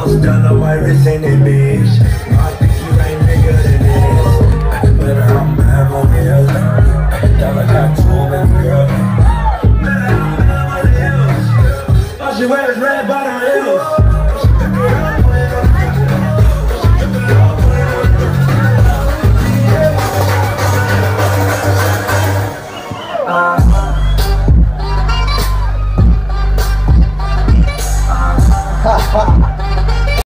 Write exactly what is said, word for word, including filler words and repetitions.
Bust down on my wrist in the bitch.